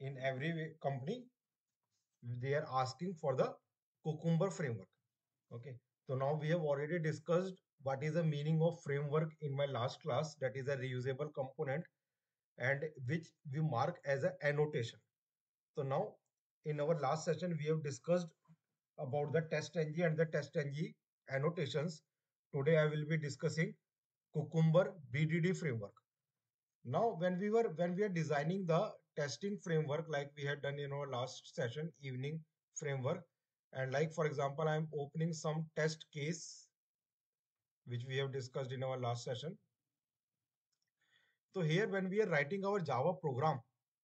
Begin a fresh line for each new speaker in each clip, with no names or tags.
in every company, they are asking for the Cucumber framework. Okay, so now we have already discussed what is the meaning of framework in my last class, that is a reusable component, and which we mark as an annotation. So now in our last session, we have discussed about the TestNG and the TestNG annotations. Today I will be discussing Cucumber BDD framework. Now, when we are designing the testing framework, like we had done in our last session, evening framework, and like for example, I am opening some test case which we have discussed in our last session. So here, when we are writing our Java program,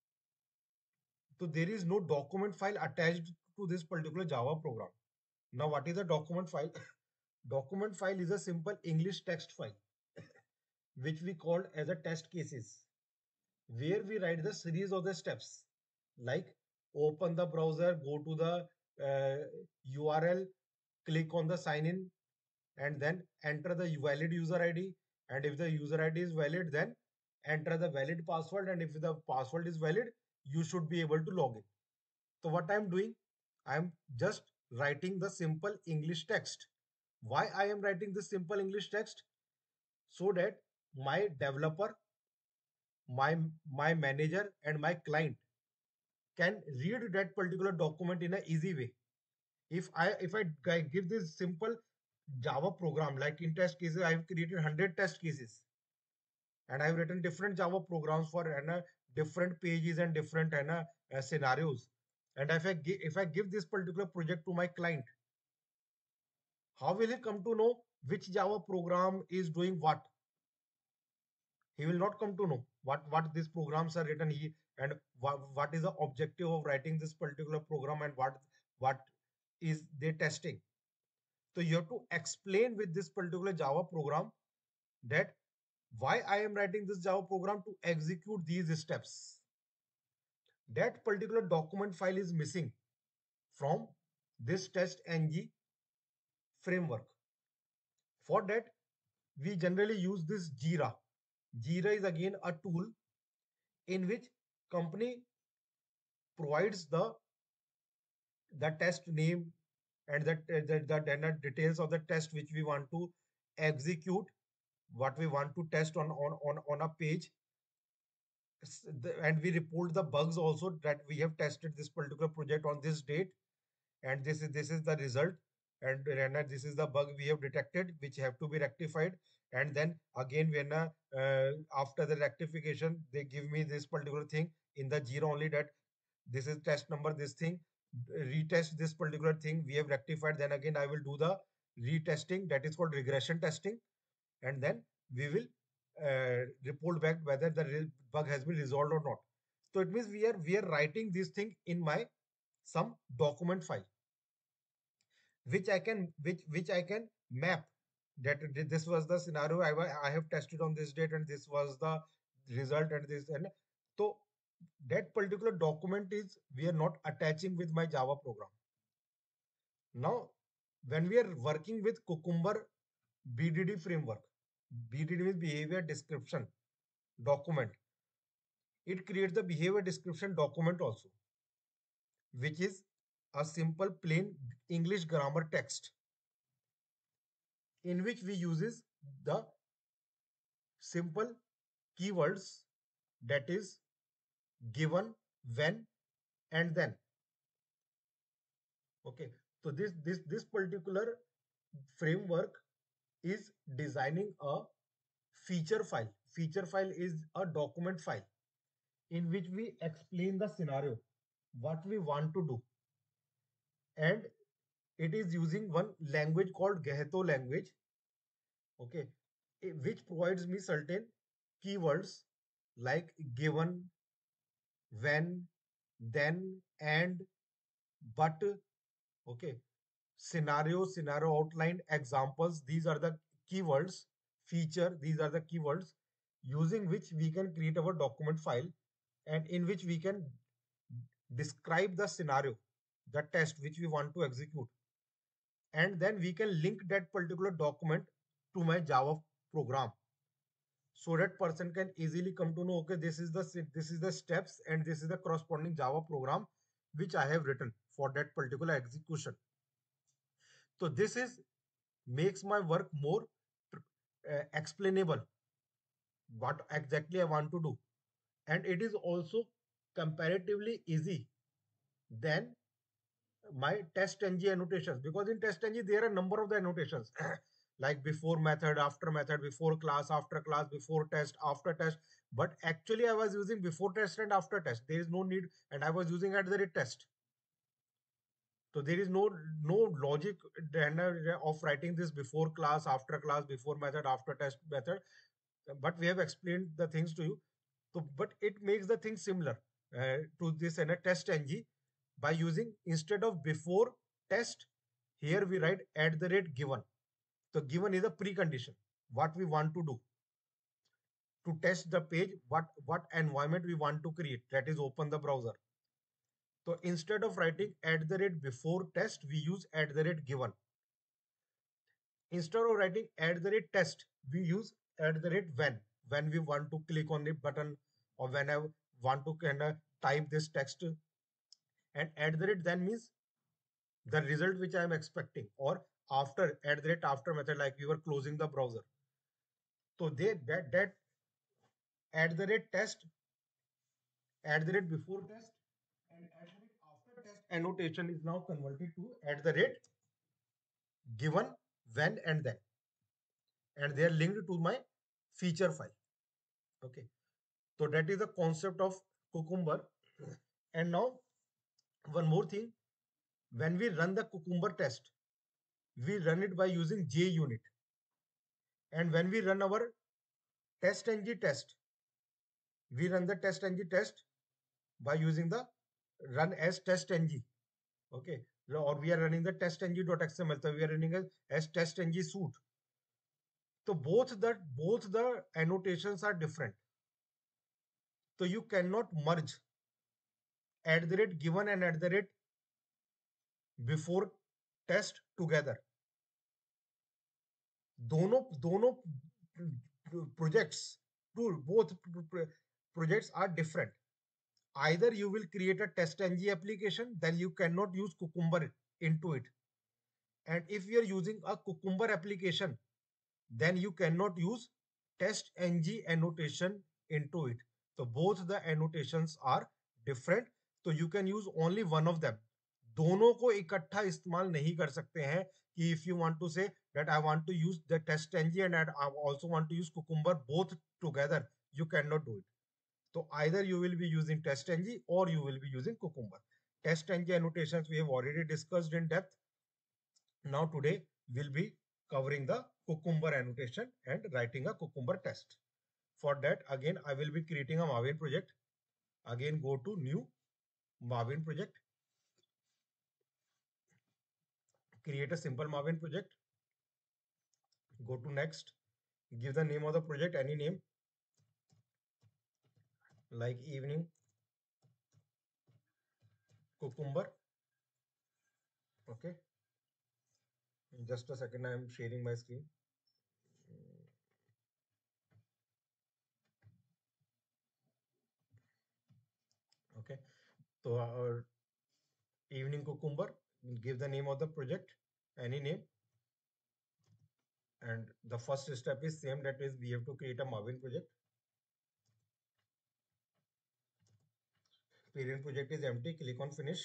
so there is no document file attached to this particular Java program. Now, what is a document file? Document file is a simple English text file, which we called as a test cases, where we write the series of the steps, like open the browser, go to the URL, click on the sign in, and then enter the valid user ID. And if the user ID is valid, then enter the valid password. And if the password is valid, you should be able to log in. So what I'm doing, I'm just writing the simple English text. Why I am writing this simple English text? So that my developer, my my manager, and my client can read that particular document in an easy way. If I give this simple Java program, like in test cases, I've created 100 test cases, and I've written different Java programs for different pages and different scenarios. And if I give this particular project to my client, how will he come to know which Java program is doing what? He will not come to know what these programs are written, he and what is the objective of writing this particular program, and what is they testing. So you have to explain with this particular Java program that why I am writing this Java program to execute these steps. That particular document file is missing from this test ng framework. For that, we generally use this Jira. Jira is again a tool in which company provides the test name and the details of the test which we want to execute, what we want to test on a page. And we report the bugs also, that we have tested this particular project on this date, and this is the result, and this is the bug we have detected which have to be rectified. And then again, when after the rectification, they give me this particular thing in the Jira only, that this is test number, this thing, retest this particular thing we have rectified. Then again I will do the retesting, that is called regression testing, and then we will report back whether the bug has been resolved or not. So it means we are writing this thing in my some document file, which I can map, that this was the scenario I have tested on this date, and this was the result, and this. And so that particular document is we are not attaching with my Java program. Now, when we are working with Cucumber BDD framework, BDD means behavior description document. It creates the behavior description document also, which is a simple plain English grammar text, in which we uses the simple keywords, that is given, when, and then. Okay, so this particular framework is designing a feature file. Feature file is a document file in which we explain the scenario, what we want to do. And it is using one language called Gheto language, okay, which provides me certain keywords like given, when, then, and, but, okay, scenario outline, examples. These are the keywords. Feature, these are the keywords using which we can create our document file, and in which we can describe the scenario, the test which we want to execute, and then we can link that particular document to my Java program. so that person can easily come to know, okay, this is the steps and this is the corresponding Java program which I have written for that particular execution. So this is makes my work more explainable, what exactly I want to do. And it is also comparatively easy than my test ng annotations, because in test ng there are a number of the annotations like before method, before class, after class, before test, after test. But actually I was using before test and after test. There is no need, and I was using at the rate test. So there is no logic of writing this before class, after class, before method, after test method. But we have explained the things to you. So, but it makes the thing similar to this in a test ng by using, instead of before test, here we write at the rate given. So given is a precondition. What we want to do to test the page, what environment we want to create, that is open the browser. So instead of writing at the rate before test, we use at the rate given. Instead of writing at the rate test, we use at the rate when we want to click on the button, or when I want to kind of type this text. And at the rate then means the result which I am expecting, or after at the rate after method, like we were closing the browser. So they that at the rate test, at the rate before test, and at the rate after test annotation is now converted to at the rate given, when, and then, and they are linked to my feature file. Okay, so that is the concept of Cucumber. And now one more thing, when we run the Cucumber test, we run it by using JUnit. And when we run our test ng test, we run the test ng test by using the run as test ng. Okay, or we are running the test ng.xml, so we are running as test ng suite. So both the annotations are different. So you cannot merge at the rate given and at the rate before test together. दोनों दोनों projects, to both projects are different. Either you will create a test ng application, then you cannot use Cucumber into it. And if you are using a Cucumber application, then you cannot use test ng annotation into it. So both the annotations are different. So you can use only one of them. दोनों को इकट्ठा इस्तेमाल नहीं कर सकते हैं कि if you want to say that I want to use the test ng and I also want to use Cucumber both together, you cannot do it. So either you will be using test ng or you will be using Cucumber. Test ng annotations we have already discussed in depth. Now today we'll be covering the Cucumber annotation and writing a Cucumber test. For that, again, I will be creating a Maven project. Again, go to new Maven project. Create a simple Maven project. Go to next. Give the name of the project, any name, like evening Cucumber. Okay. Just a second, I am sharing my screen. Okay. So our evening Cucumber, give the name of the project, any name. And the first step is same, that is we have to create a Maven project. Parent project is empty. Click on finish.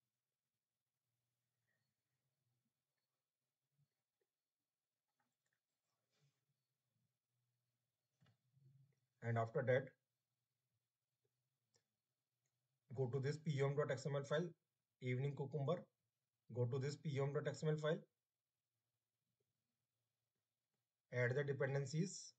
And after that, go to this pom.xml file, evening Cucumber. Go to this pom.xml file, add the dependencies.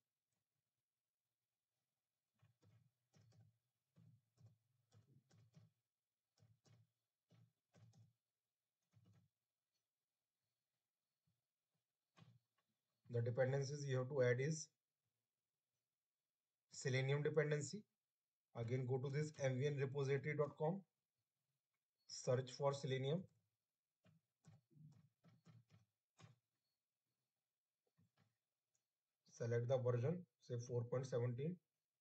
The dependencies you have to add is Selenium dependency. Again, go to this mvnrepository.com, search for Selenium. Select the version. say 4.17,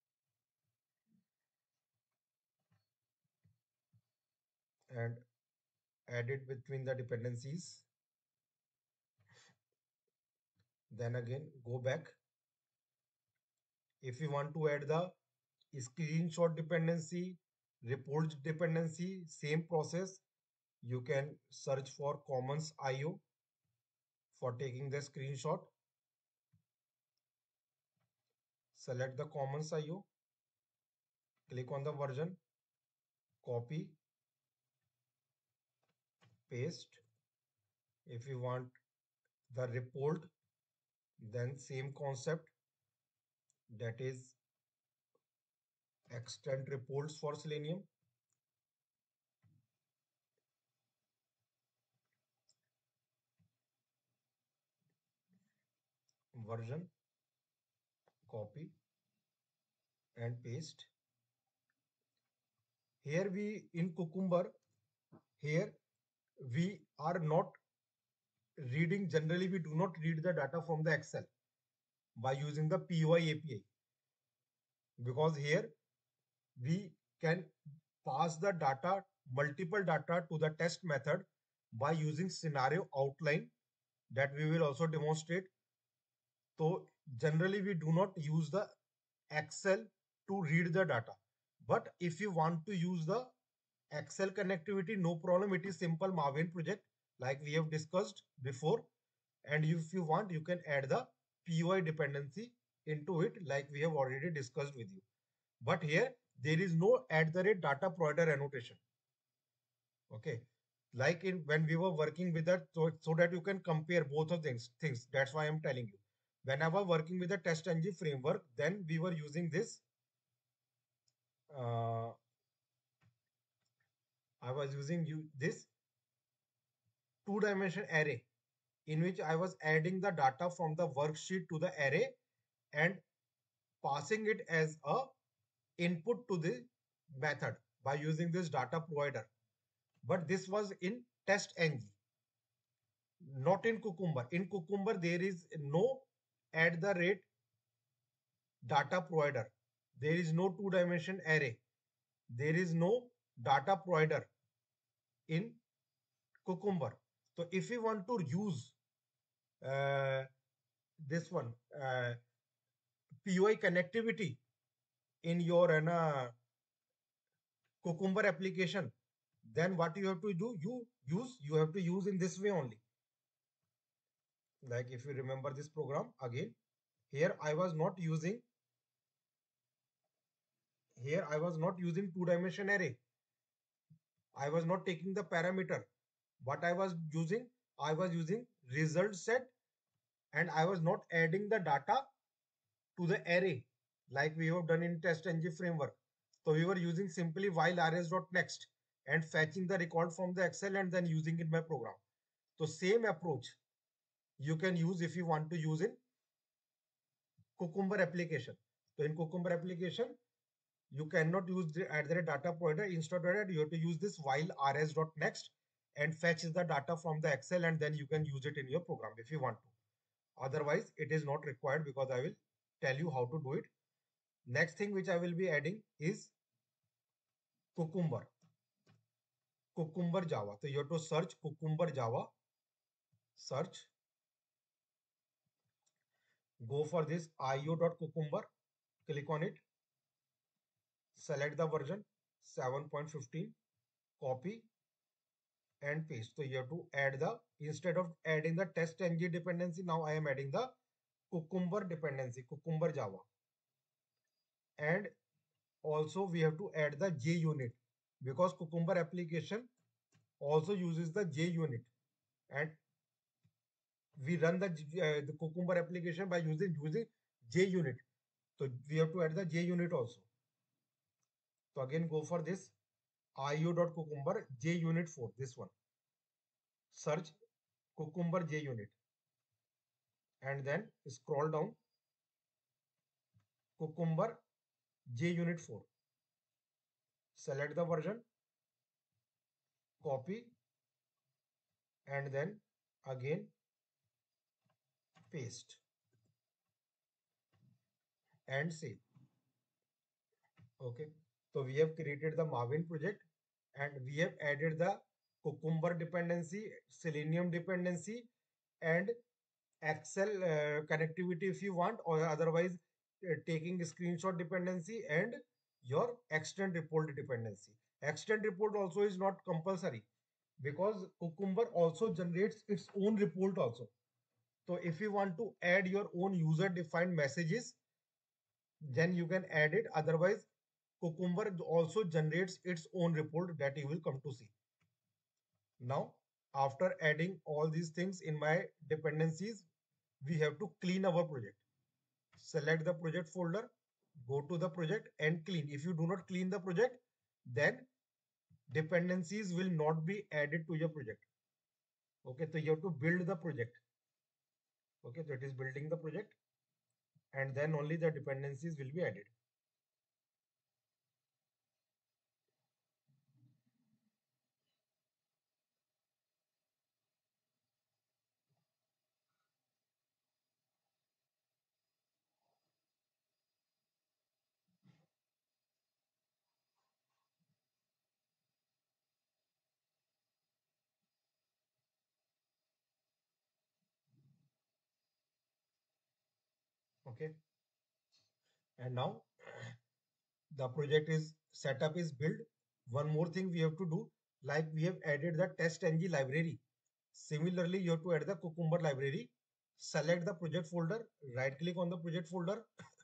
and add it between the dependencies. Then again go back. If you want to add the screenshot dependency, report dependency, same process. You can search for commons IO for taking the screenshot. Select the commons IO, click on the version, copy, paste. If you want the report, then same concept, that is extend reports for Selenium. Version, copy and paste. Here we in Cucumber, here we are not reading, generally we do not read the data from the Excel by using the PY API, because here we can pass the data, multiple data to the test method by using scenario outline that we will also demonstrate. So generally we do not use the Excel to read the data. But if you want to use the Excel connectivity, no problem. It is simple Maven project like we have discussed before. And if you want, you can add the PY dependency into it like we have already discussed with you. But here there is no @data provider annotation. Okay. Like in when we were working with that, so that you can compare both of things. That's why I'm telling you. When I was working with the TestNG framework, then we were using this. Uh, I was using this two-dimension array in which I was adding the data from the worksheet to the array and passing it as a input to the method by using this data provider. But this was in TestNG, not in Cucumber. In Cucumber, there is no @data provider. There is no two-dimension array. There is no data provider in Cucumber. So if you want to use uh, this one, POI connectivity in your Cucumber application, then what you have to do, you have to use in this way only. Like if you remember this program again, here I was not using two-dimension array. I was not taking the parameter. What I was using result set, and I was not adding the data to the array like we have done in TestNG framework. So we were using simply while rs.next and fetching the record from the Excel and then using it in my program. So same approach you can use if you want to use in Cucumber application. So in Cucumber application, you cannot use the @data provider. Instead of that, you have to use this while rs.next and fetch the data from the Excel, and then you can use it in your program if you want to. Otherwise, it is not required because I will tell you how to do it. Next thing which I will be adding is Cucumber. Cucumber Java. So you have to search Cucumber Java. Search. Go for this io.cucumber. Click on it. Select the version 7.15. Copy and paste. So you have to add the, instead of adding the TestNG dependency, now I am adding the Cucumber dependency, Cucumber Java. And also we have to add the JUnit because Cucumber application also uses the JUnit, and we run the Cucumber application by using JUnit. So we have to add the JUnit also. So again go for this io.cucumber JUnit 4, this one. Search Cucumber JUnit and then scroll down Cucumber JUnit 4. Select the version, copy, and then again paste. and save. Okay. So we have created the Maven project and we have added the Cucumber dependency, Selenium dependency, and Excel connectivity if you want, or otherwise taking screenshot dependency and your extend report dependency. Extend report also is not compulsory because Cucumber also generates its own report also. So if you want to add your own user defined messages, then you can add it. Otherwise, Cucumber also generates its own report that you will come to see. Now, after adding all these things in my dependencies, we have to clean our project. Select the project folder, go to the project and clean. If you do not clean the project, then dependencies will not be added to your project. Okay, so you have to build the project. Okay, so it is building the project and then only the dependencies will be added. Okay, and now the project is setup is built. One more thing we have to do, like we have added the test-ng library. Similarly, you have to add the Cucumber library. Select the project folder, right click on the project folder,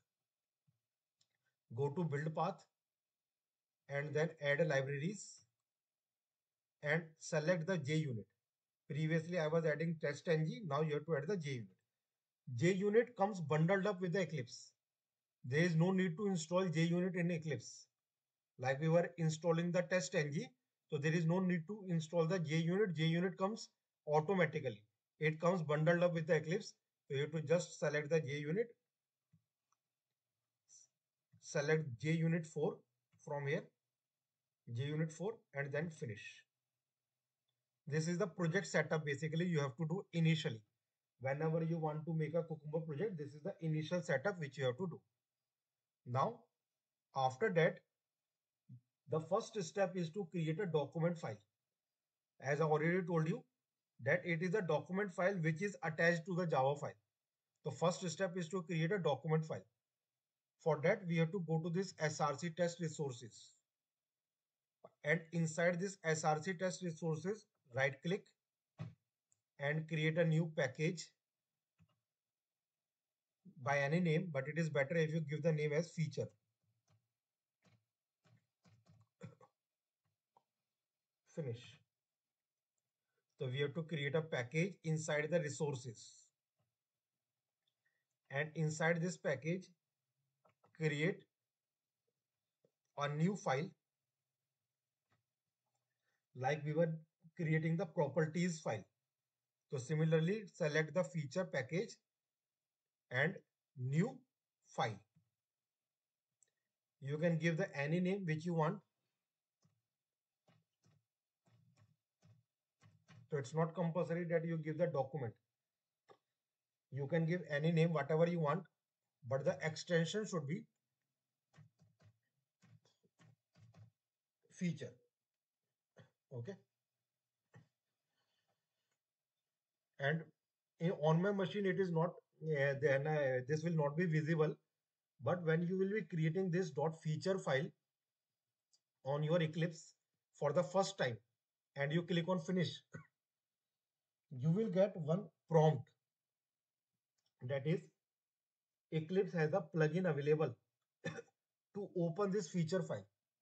go to build path and then add libraries and select the JUnit. Previously, I was adding test-ng. Now you have to add the JUnit. JUnit comes bundled up with the Eclipse. There is no need to install JUnit in Eclipse. Like we were installing the test-ng, so there is no need to install the JUnit. JUnit comes automatically. It comes bundled up with the Eclipse. So you have to just select the JUnit, select JUnit 4 from here, JUnit 4, and then finish. This is the project setup basically you have to do initially. Whenever you want to make a Cucumber project, this is the initial setup which you have to do. Now, after that, the first step is to create a document file. As I already told you, that it is a document file which is attached to the Java file. The first step is to create a document file. For that, we have to go to this SRC test resources. And inside this SRC test resources, right click and create a new package by any name, but it is better if you give the name as feature. Finish. So we have to create a package inside the resources. And inside this package, create a new file like we were creating the properties file. So similarly, select the feature package and new file. You can give the any name which you want. So it's not compulsory that you give the document. You can give any name, whatever you want, but the extension should be feature. Okay. And on my machine, it is not, then this will not be visible. But when you will be creating this .feature file on your Eclipse for the first time and you click on finish, you will get one prompt that is Eclipse has a plugin available to open this feature file.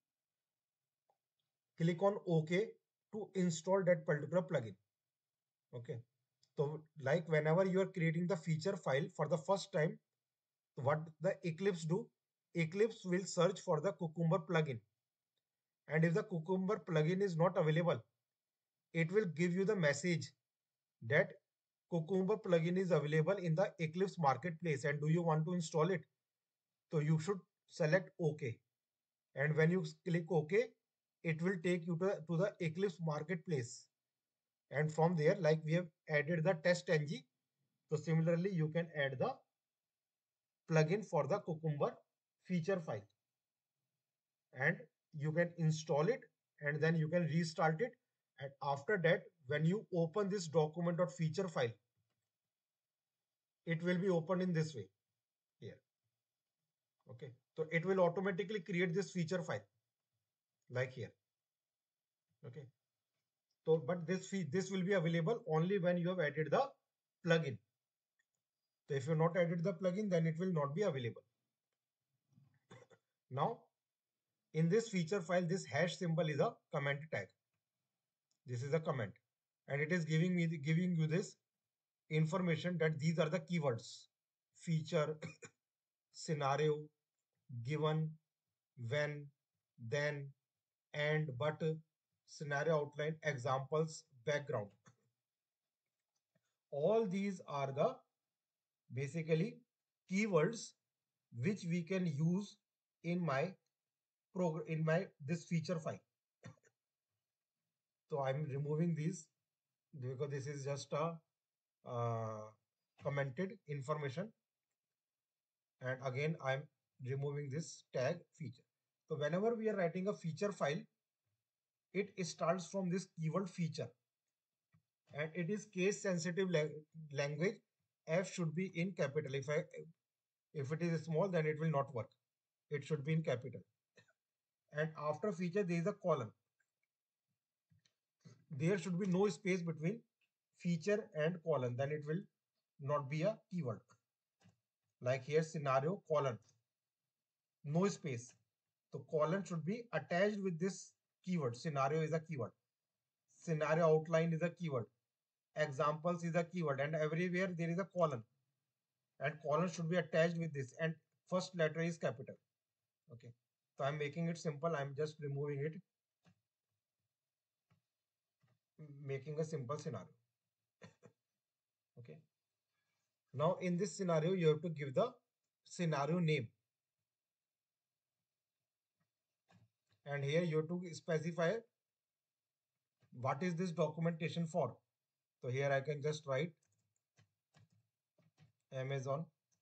Click on OK to install that particular plugin. Okay. So like whenever you are creating the feature file for the first time, what the Eclipse do? Eclipse will search for the Cucumber plugin. And if the Cucumber plugin is not available, it will give you the message that Cucumber plugin is available in the Eclipse marketplace and do you want to install it? So you should select OK. And when you click OK, it will take you to the Eclipse marketplace. And from there, like we have added the test ng. So similarly, you can add the plugin for the Cucumber feature file, and you can install it, and then you can restart it. And after that, when you open this document or feature file, it will be opened in this way here. Okay, so it will automatically create this feature file like here. Okay, so but this will be available only when you have added the plugin. So if you have not added the plugin, then it will not be available. Now in this feature file, this hash symbol is a comment tag. This is a comment, and it is giving you this information that these are the keywords: feature, scenario, given, when, then, and, but, scenario outline, examples, background. All these are the basically keywords which we can use in my program, in my this feature file. So I'm removing these because this is just a commented information, and again I'm removing this tag feature. So whenever we are writing a feature file, it starts from this keyword feature, and it is case sensitive language. F should be in capital. If it is small, then it will not work. It should be in capital. And after feature, there is a colon. There should be no space between feature and colon. Then it will not be a keyword. Like here, scenario colon, no space. So colon should be attached with this keyword. Scenario is a keyword. Scenario outline is a keyword. Examples is a keyword, and everywhere there is a colon, and colon should be attached with this, and first letter is capital. Okay, so I'm making it simple. I'm just removing it, making a simple scenario. Okay, now in this scenario you have to give the scenario name, and here you have to specify what is this documentation for. So here I can just write Amazon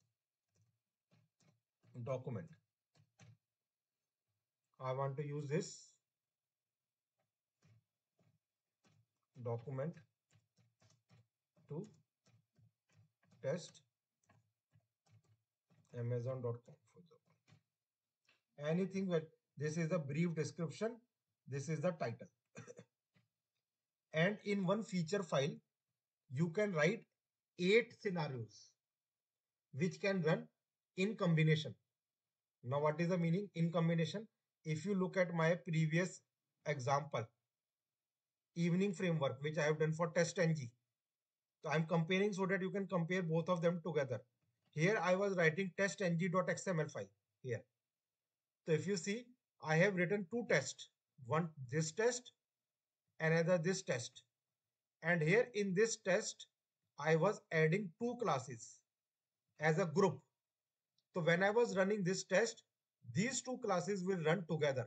document. I want to use this document to test Amazon.com, for example. Anything that this is the brief description, this is the title. And in one feature file, you can write 8 scenarios which can run in combination. Now, what is the meaning in combination? If you look at my previous example, evening framework, which I have done for TestNG. So I'm comparing so that you can compare both of them together. Here I was writing testng.xml file here. So if you see, I have written 2 tests, one this test, another this test. And here in this test, I was adding 2 classes as a group. So when I was running this test, these 2 classes will run together.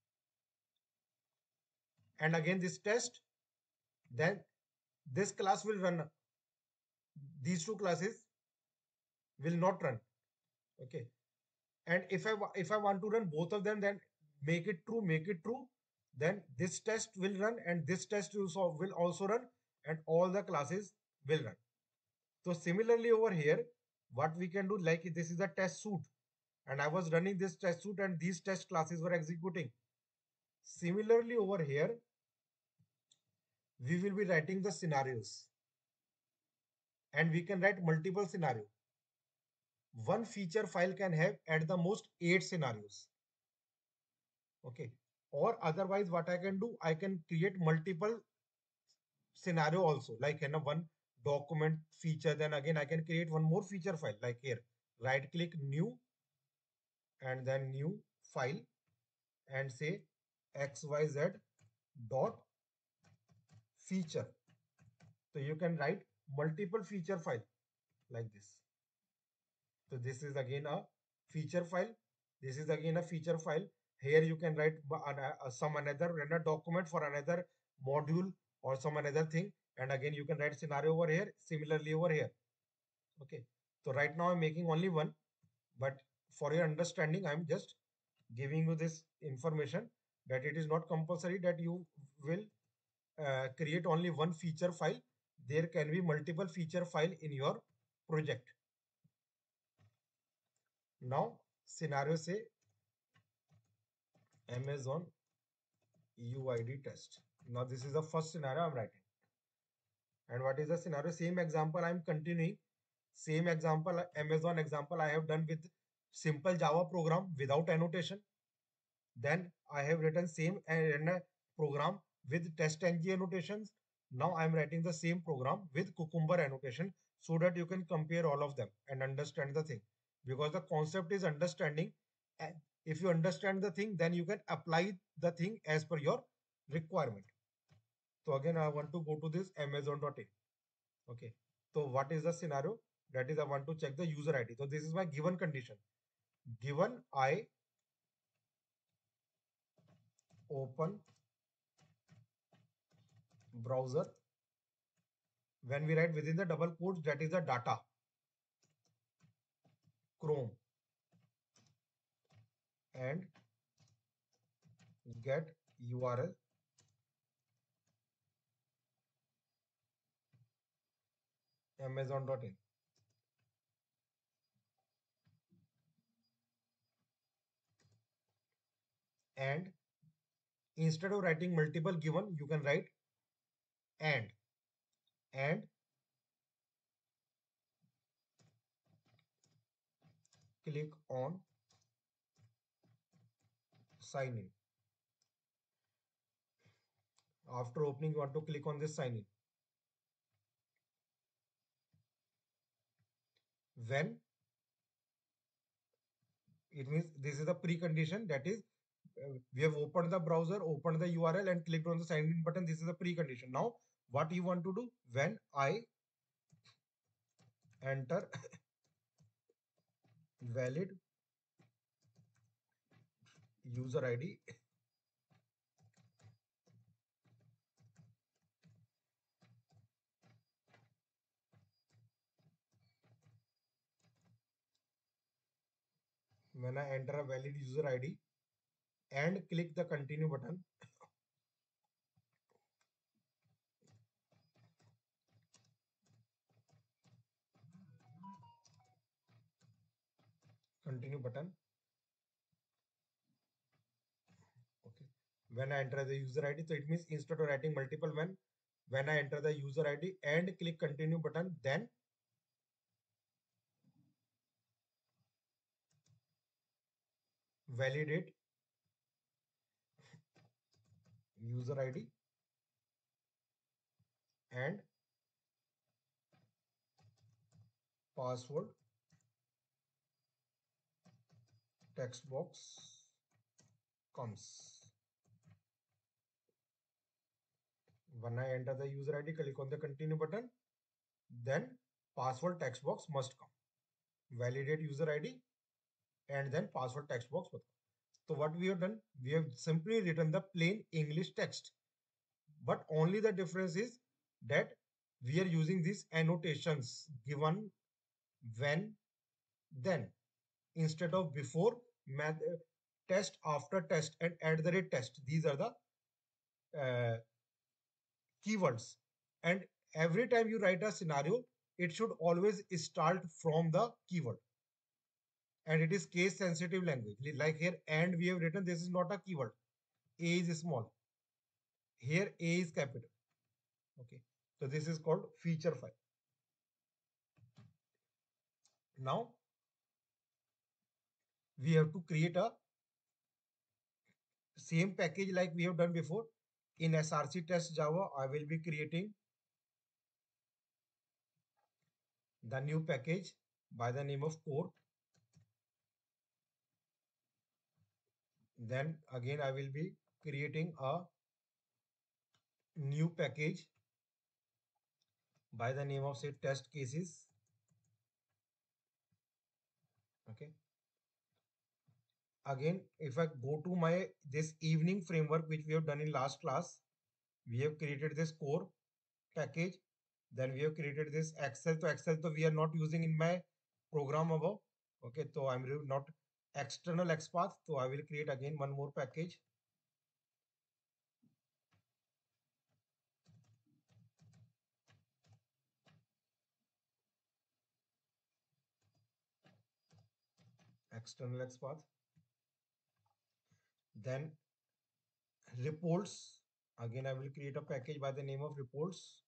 And again this test, then this class will run. These 2 classes will not run. Okay. And if I want to run both of them, then make it true, then this test will run and this test will also run, and all the classes will run. So similarly over here, what we can do, like this is a test suite, and I was running this test suite and these test classes were executing. Similarly over here, we will be writing the scenarios, and we can write multiple scenario. One feature file can have at the most 8 scenarios. Okay. Or otherwise, what I can do, I can create multiple scenario also, like in a one document feature. Then again, I can create one more feature file, like here, right click new, and then new file, and say xyz dot feature. So you can write multiple feature file like this. So this is again a feature file. This is again a feature file. Here you can write some another document for another module or some another thing. And again, you can write scenario over here. Similarly over here. Okay. So right now I'm making only one. But for your understanding, I'm just giving you this information that it is not compulsory that you will create only one feature file. There can be multiple feature file in your project. Now, scenario say Amazon UID test. Now, this is the first scenario I'm writing. And what is the scenario? Same example I'm continuing. Same example, Amazon example I have done with simple Java program without annotation. Then I have written same program with TestNG annotations. Now I'm writing the same program with Cucumber annotation so that you can compare all of them and understand the thing. Because the concept is understanding. And if you understand the thing, then you can apply the thing as per your requirement. So again, I want to go to this Amazon.in. Okay. So what is the scenario? That is, I want to check the user ID. So this is my given condition. Given I open browser, when we write within the double quotes, that is the data, Chrome, and get URL, Amazon.in. And instead of writing multiple given, you can write and and click on sign in. After opening, you want to click on this sign in. When it means this is the precondition, that is we have opened the browser, opened the URL and clicked on the sign in button. This is the precondition. Now what you want to do, when I enter valid user ID, when I enter a valid user ID and click the continue button, continue button. Okay. When I enter the user ID, so it means instead of writing multiple when I enter the user ID and click continue button, then validate user ID and password text box comes. When I enter the user ID, click on the continue button, then password text box must come. Validate user ID and then password text box must come. So what we have done, we have simply written the plain English text, but only the difference is that we are using these annotations given, when, then, instead of before, math, test, after test, and at the rate test. These are the keywords. And every time you write a scenario, it should always start from the keyword. And it is case sensitive language. Like here, and we have written this is not a keyword. A is small. Here, A is capital. Okay. So this is called feature file. Now we have to create a same package like we have done before. In SRC test Java, I will be creating the new package by the name of core. Then again, I will be creating a new package by the name of say test cases. Okay. Again, if I go to my this evening framework which we have done in last class, we have created this core package. Then we have created this Excel. So Excel, so we are not using in my program above. Okay, so I'm not external XPath, so I will create again one more package. External XPath. Then reports. Again, I will create a package by the name of reports.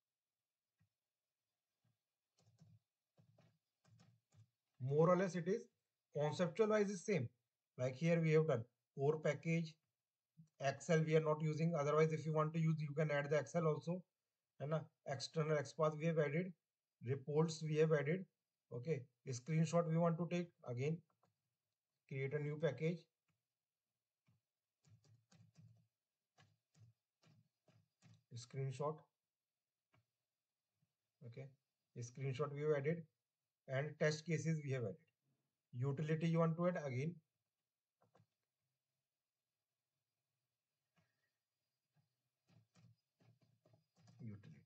More or less it is conceptual wise is same. Like here we have done core package, Excel we are not using. Otherwise, if you want to use, you can add the Excel also. And external XPath we have added, reports we have added. Okay, a screenshot we want to take, again create a new package. Screenshot. Okay, a screenshot we have added, and test cases we have added. Utility you want to add, again utility.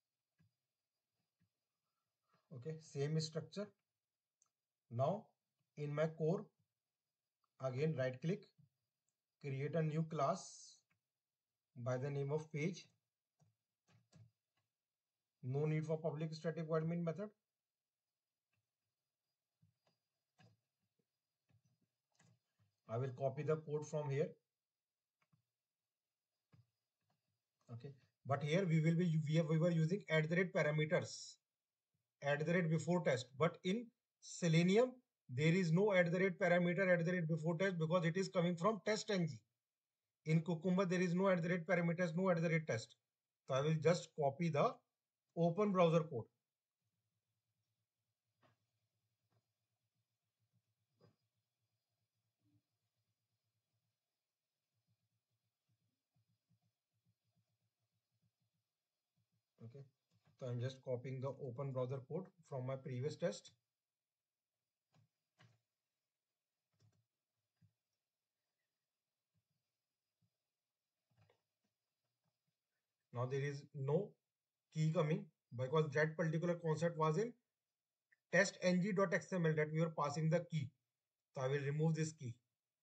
Okay, same structure. Now in my core, again right click, create a new class by the name of page. No need for public static void main method. I will copy the code from here. Okay, but here we were using @parameters, @before test. But in Selenium, there is no @parameter @before test, because it is coming from test ng. In Cucumber, there is no @parameters, no @test. So I will just copy the open browser code. Okay, so I'm just copying the open browser code from my previous test. Now there is no key coming, because that particular concept was in testng.xml that we were passing the key. So I will remove this key.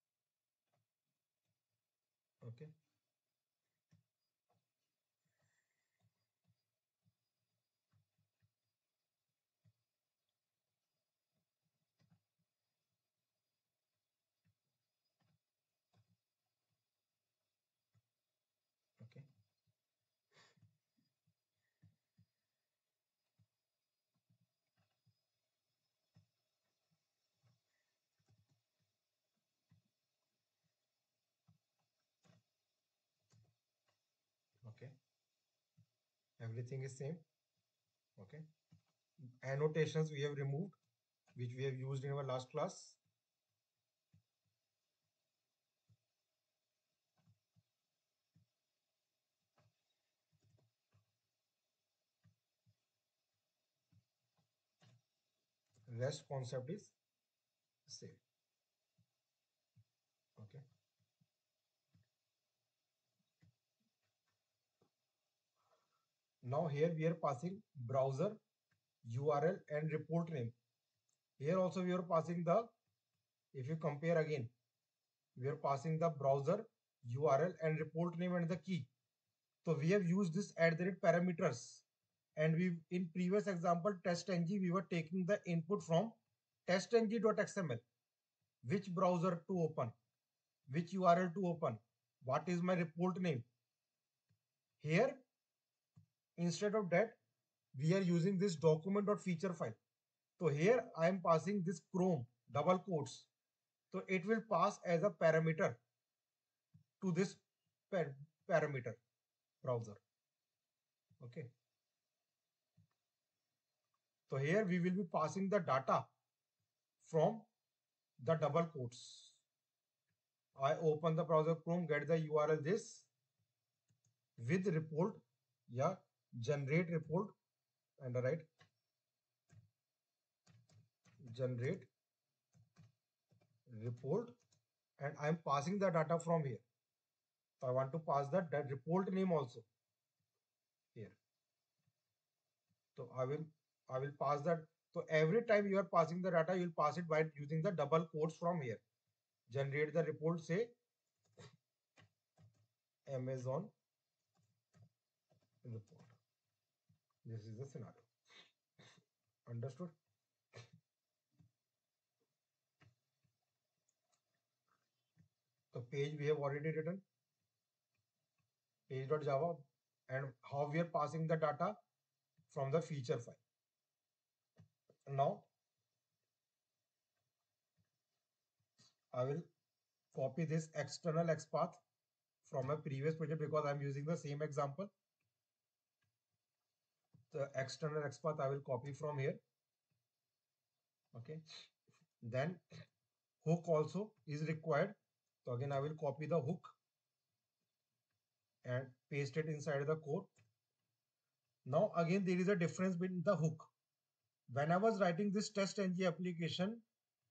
Okay. Okay. Okay. Everything is same. Okay. Annotations we have removed, which we have used in our last class. Rest concept is same. Okay. Now here we are passing browser URL and report name. Here also we are passing the, if you compare again, we are passing the browser URL and report name and the key. So we have used this @parameters, and we, in previous example testng, we were taking the input from testng.xml, which browser to open, which URL to open, what is my report name. Here, instead of that, we are using this document.feature file. So here I am passing this Chrome double quotes. So it will pass as a parameter to this parameter browser. Okay. So here we will be passing the data from the double quotes. I open the browser Chrome, get the URL this with report, yeah, generate report, and write generate report, and I'm passing the data from here. So I want to pass that report name also here. So I will pass that So every time you are passing the data, you will pass it by using the double quotes from here. Generate the report, say Amazon report. This is the scenario. Understood? The page we have already written, page.java, and how we are passing the data from the feature file. Now I will copy this external XPath from a previous project because I'm using the same example. The external XPath I will copy from here. Okay. Then hook also is required. So again, I will copy the hook and paste it inside the code. Now again, there is a difference between the hook. When I was writing this TestNG application,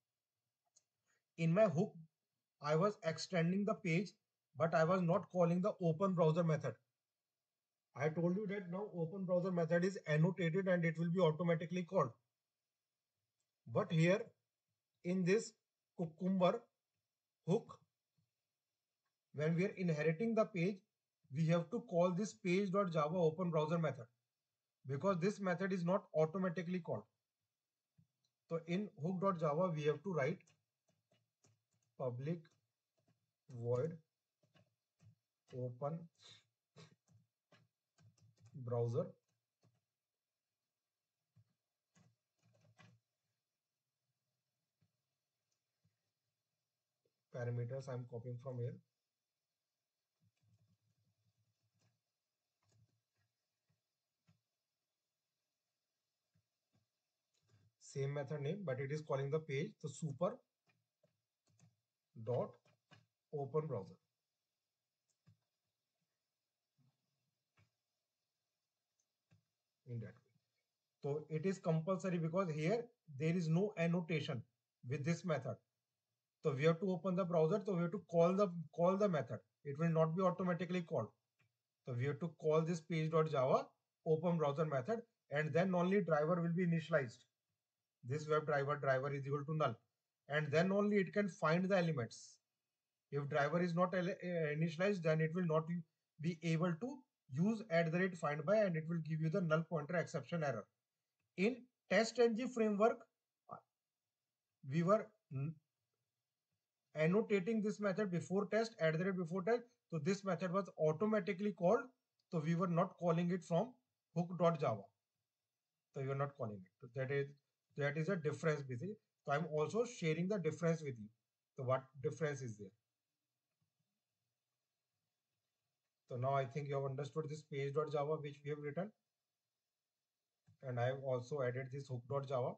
in my hook, I was extending the page, but I was not calling the open browser method. I told you that now open browser method is annotated and it will be automatically called. But here in this Cucumber hook, when we are inheriting the page, we have to call this page.java open browser method because this method is not automatically called. So in hook.java, we have to write public void open browser parameters. I'm copying from here. Same method name, but it is calling the page. So super dot open browser. In that way. So it is compulsory because here there is no annotation with this method. So we have to open the browser. So we have to call the method. It will not be automatically called. So we have to call this page.java open browser method, and then only driver will be initialized. This web driver is equal to null, and then only it can find the elements. If driver is not initialized, then it will not be able to use @find by, and it will give you the null pointer exception error. In TestNG framework, we were annotating this method before test, before test. So this method was automatically called. So we were not calling it from hook.java. So you are not calling it. So that is a difference basically. So I'm also sharing the difference with you. So what difference is there? So now I think you have understood this page.java which we have written. And I have also added this hook.java.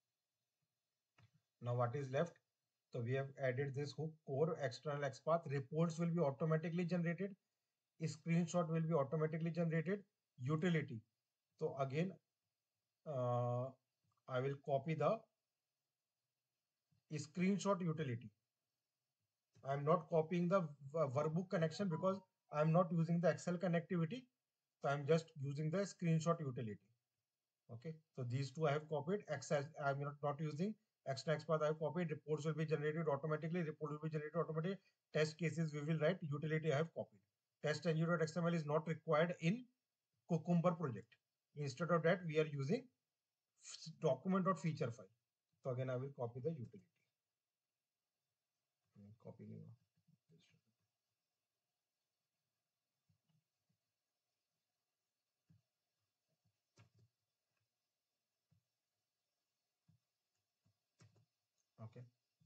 Now what is left? So we have added this hook core external XPath. Reports will be automatically generated. A screenshot will be automatically generated. Utility. So again, I will copy the screenshot utility. I'm not copying the workbook connection because I'm not using the Excel connectivity. So I'm just using the screenshot utility. Okay, so these two I have copied. Access I'm not using. Extra XPath I have copied. Reports will be generated automatically. Report will be generated automatically. Test cases we will write. Utility I have copied. TestNG.xml is not required in Cucumber project. Instead of that, we are using document.feature file. So again, I will copy the utility. Copying. Okay.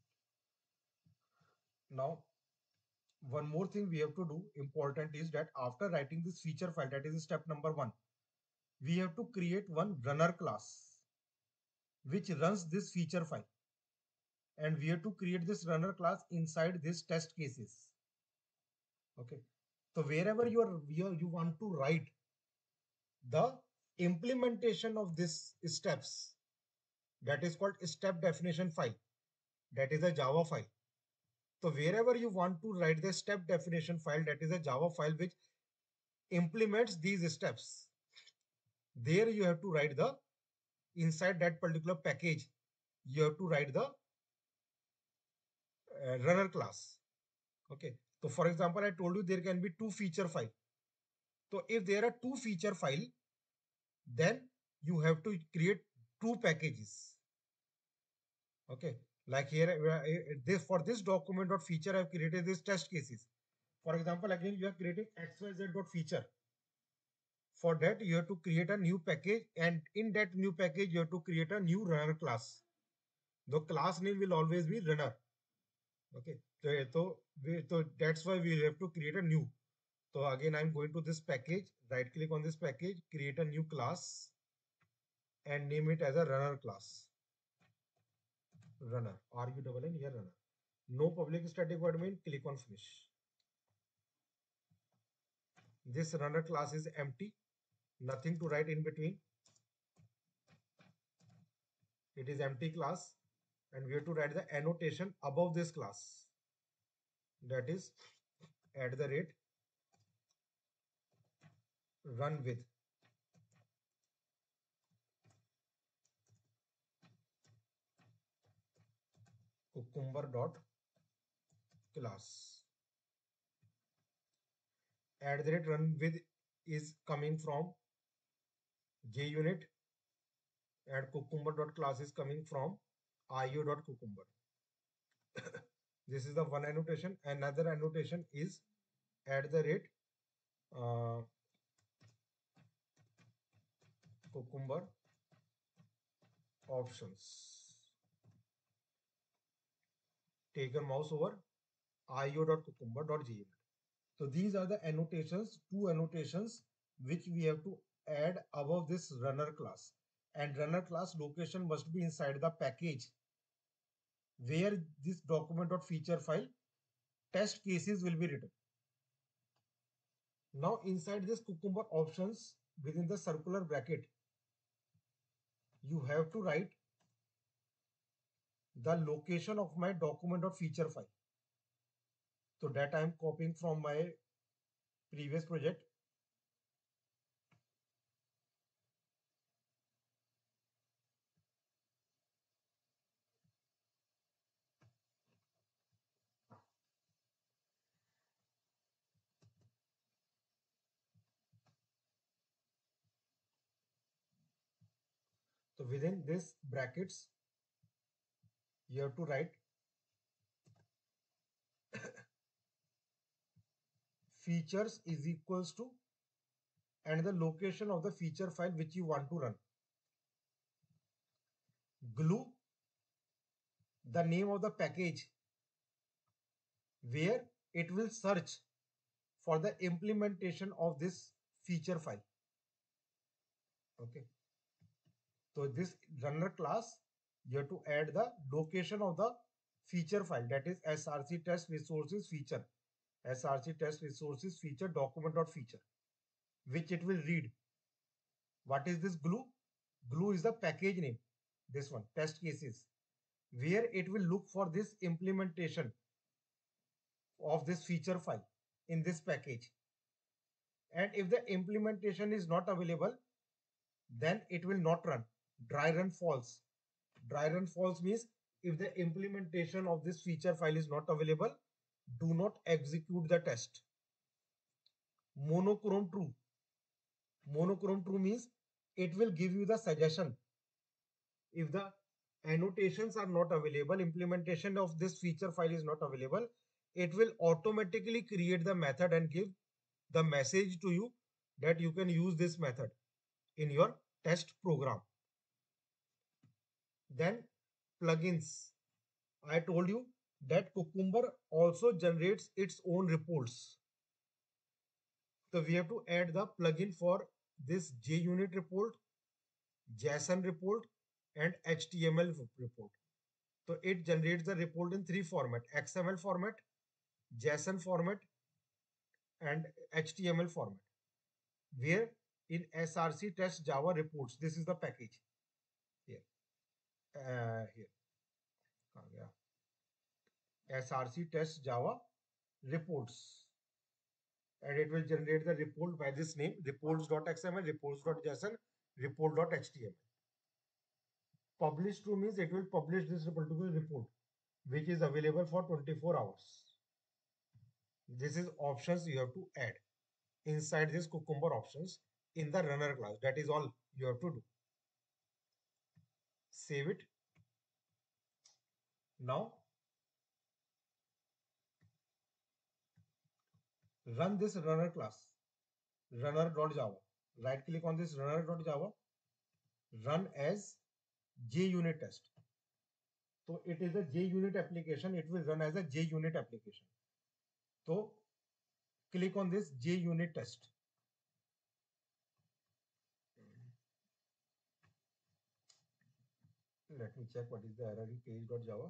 Now, one more thing we have to do important is that after writing this feature file, that is step number 1, we have to create one runner class which runs this feature file, and we have to create this runner class inside this test cases. Okay, so wherever you want to write the implementation of this steps, that is called step definition file, that is a Java file. So wherever you want to write the step definition file, that is a Java file which implements these steps, there you have to write the inside that particular package, you have to write the runner class. Okay. So for example, I told you there can be two feature file. So if there are two feature file, then you have to create two packages. Okay. Like here, this for this document dot feature, I've created this test cases. For example, again, you are creating xyz dot feature. For that, you have to create a new package, and in that new package, you have to create a new runner class. The class name will always be runner. Okay. So that's why we have to create a new. So again, I'm going to this package, right click on this package, create a new class and name it as a runner class. Runner, RUNN here runner. No public static void main, click on finish. This runner class is empty, nothing to write in between. It is empty class and we have to write the annotation above this class. That is at the rate run with cucumber dot class. At the rate run with is coming from JUnit and cucumber dot class is coming from IO dot cucumber. This is the one annotation. Another annotation is at the rate uh, cucumber options. Take your mouse over io.cucumber.gm. So these are the annotations, two annotations which we have to add above this runner class. And runner class location must be inside the package where this document.feature file test cases will be written. Now inside this cucumber options within the circular bracket, you have to write the location of my document.feature file. So that I am copying from my previous project. So within this brackets, you have to write features is equals to and the location of the feature file which you want to run. Glue the name of the package where it will search for the implementation of this feature file. Okay. So this runner class, you have to add the location of the feature file, that is src test resources feature, src test resources feature document.feature, which it will read. What is this glue? Glue is the package name. This one, test cases, where it will look for this implementation of this feature file in this package. And if the implementation is not available, then it will not run. Dry run false. Dry run false means if the implementation of this feature file is not available, do not execute the test. Monochrome true. Monochrome true means it will give you the suggestion. If the annotations are not available, implementation of this feature file is not available, it will automatically create the method and give the message to you that you can use this method in your test program. Then plugins. I told you that Cucumber also generates its own reports. So we have to add the plugin for this JUnit report, JSON report, and HTML report. So it generates the report in three format: XML format, JSON format, and HTML format. Where in SRC test Java reports, this is the package here. Here, yeah. SRC test Java reports, and it will generate the report by this name: reports.xml, reports.json, report.html. Publish to means it will publish this particular report, which is available for 24 hours. This is options you have to add inside this Cucumber options in the runner class. That is all you have to do. Save it. Now run this runner class, runner.java. Right click on this runner.java, run as JUnit test. So it is a JUnit application. It will run as a JUnit application. So click on this JUnit test. Let me check what is the error in page.java.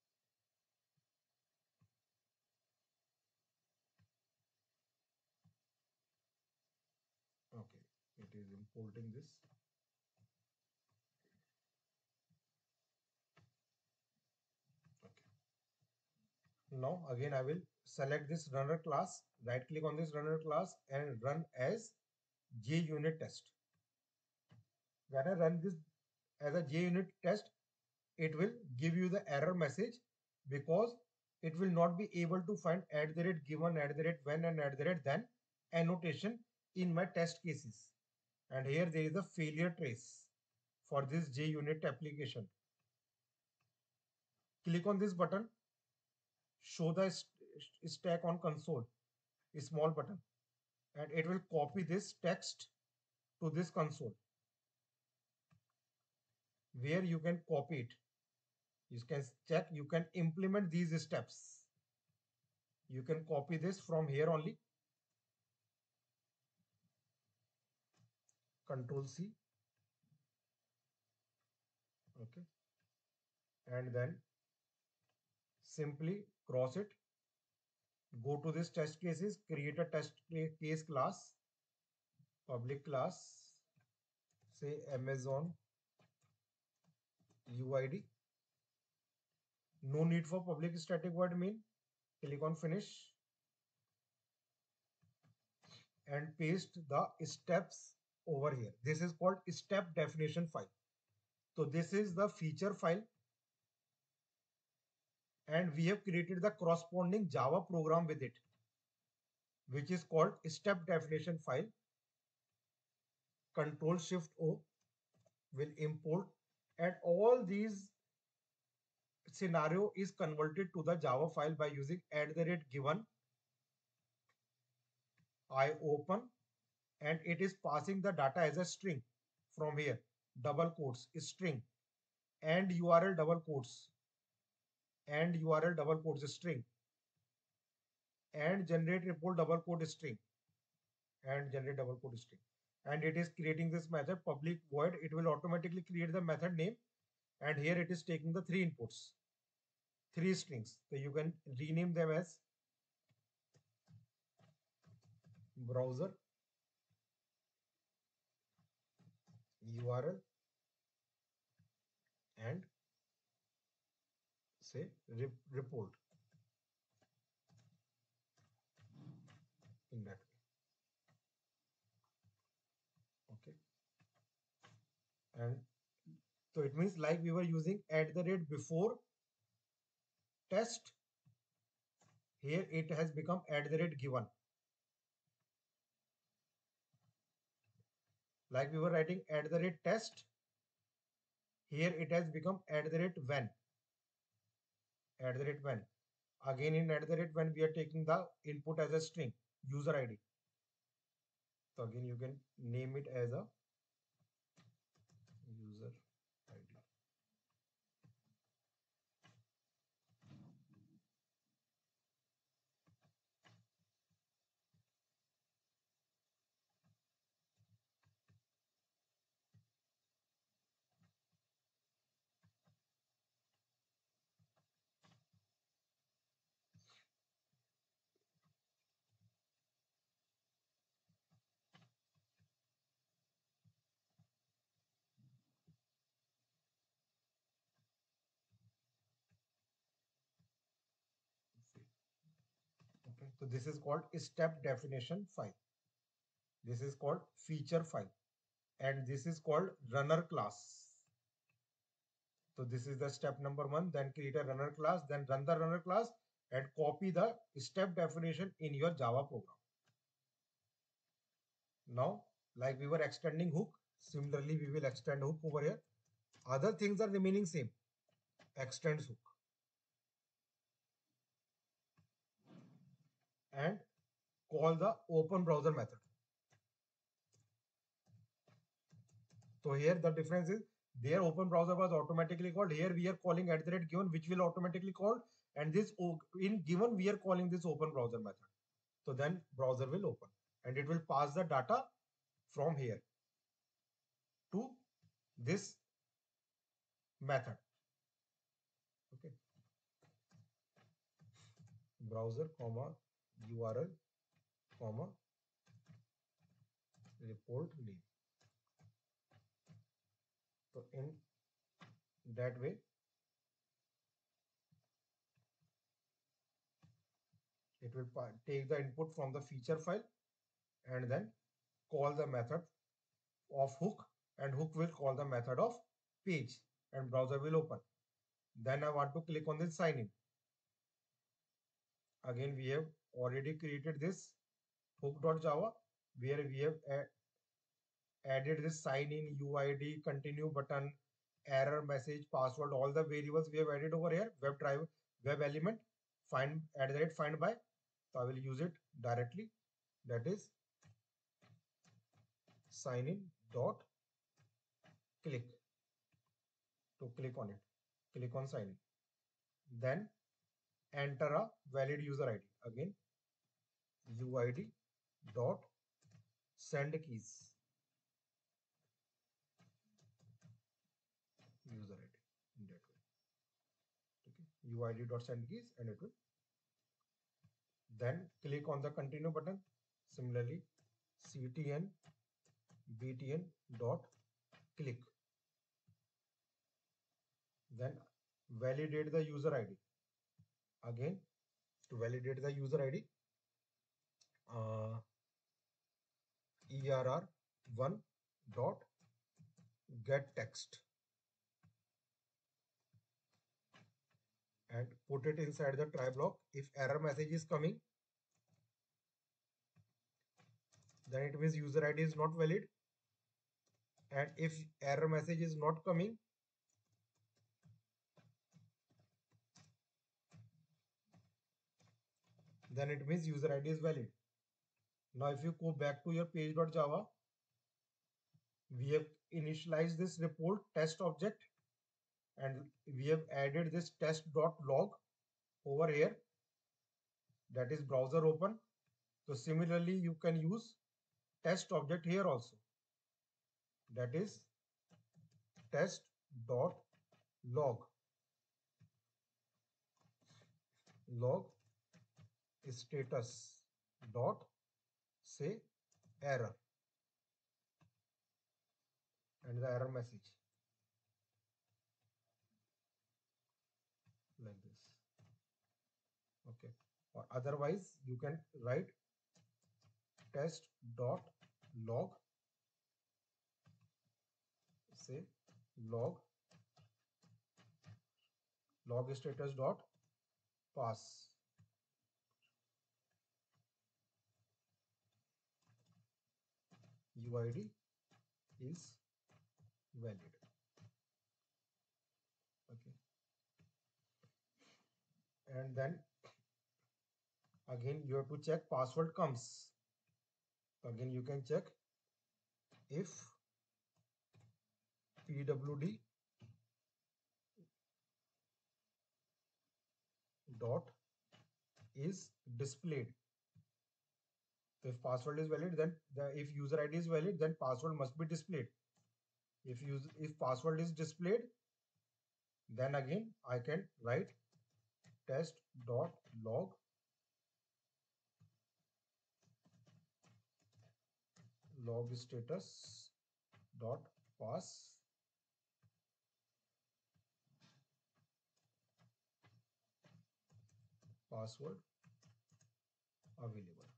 Okay, it is importing this. Okay. Now again I will select this runner class, right click on this runner class and run as JUnit test. When I run this as a JUnit test, it will give you the error message because it will not be able to find @given, @when and @then annotation in my test cases. And here there is a failure trace for this JUnit application. Click on this button, show the stack on console, a small button, and it will copy this text to this console where you can copy it. You can check, you can implement these steps. You can copy this from here only. Control C. Okay. And then simply cross it. Go to this test cases, create a test case class, public class, say Amazon UID. No need for public static void main. Click on finish and paste the steps over here. This is called step definition file. So this is the feature file and we have created the corresponding Java program with it, which is called step definition file. Control Shift O will import, and all these scenario is converted to the Java file by using @given I open, and it is passing the data as a string from here, double quotes string, and URL double quotes, and URL double quotes string, and generate report double quote string, and generate double quote string. And it is creating this method public void. It will automatically create the method name, and here it is taking the three inputs, three strings. So you can rename them as browser URL and say report in that way. Okay. And so it means like we were using @ before test. Here it has become @given. Like we were writing @test. Here it has become @when. @when. Again in @when we are taking the input as a string, user ID. So again you can name it as a user ID. Okay, so this is called step definition file. This is called feature file, and this is called runner class. So this is the step number one. Then create a runner class, then run the runner class and copy the step definition in your Java program. Now, like we were extending hook, similarly we will extend hook over here. Other things are remaining same. Extends hook. And call the open browser method. So here the difference is their open browser was automatically called. Here we are calling @given, which will automatically called, and this in given we are calling this open browser method. So then browser will open and it will pass the data from here to this method. Okay. Browser comma URL comma report name. So in that way it will take the input from the feature file and then call the method of hook, and hook will call the method of page and browser will open. Then I want to click on this sign in. Again, we have already created this hook.java where we have added this sign in, UID, continue button, error message, password, all the variables we have added over here. Web driver, web element, find find by. So I will use it directly. That is sign in dot click. To click on it, click on sign in. Then enter a valid user ID. Again, UID dot send keys. User ID in that way. Okay. UID dot send keys and it will. Then click on the continue button. Similarly, CTN BTN dot click. Then validate the user ID. Again, to validate the user ID, ERR1 dot get text and put it inside the try block. If error message is coming, then it means user ID is not valid. And if error message is not coming, then it means user ID is valid. Now, if you go back to your page.java, we have initialized this report test object and we have added this test.log over here. That is browser open. So similarly, you can use test object here also. That is test.log. Log status dot say error and the error message like this. Okay. Or otherwise, you can write test.log say log status dot pass. UID is valid. Okay. And then again you have to check password comes. Again you can check if pwd dot is displayed. So if password is valid, then if user ID is valid, then password must be displayed. If password is displayed, then again I can write test.log log status dot pass password available.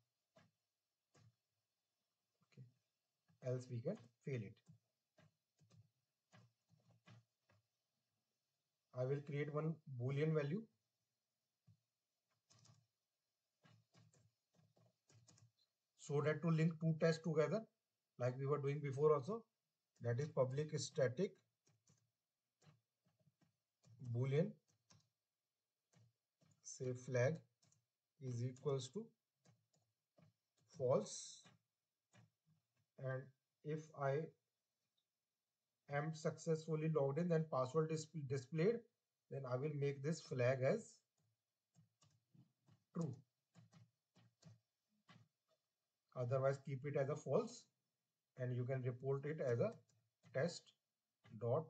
Okay. Else we can fail it. I will create one Boolean value so that to link two tests together like we were doing before also, that is public static Boolean say flag is equals to false, and if I am successfully logged in, then password is displayed, then I will make this flag as true. Otherwise, keep it as a false, and you can report it as a test dot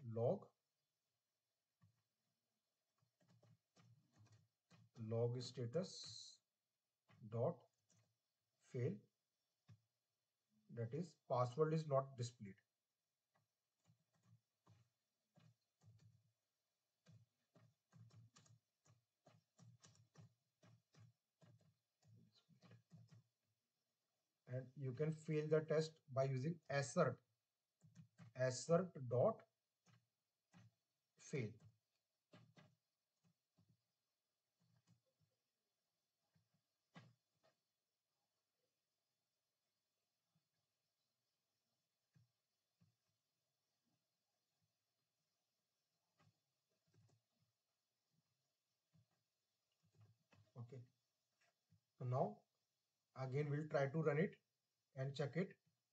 log status dot fail, that is password is not displayed. And you can fail the test by using assert dot fail. Okay, so now again we'll try to run it and check it.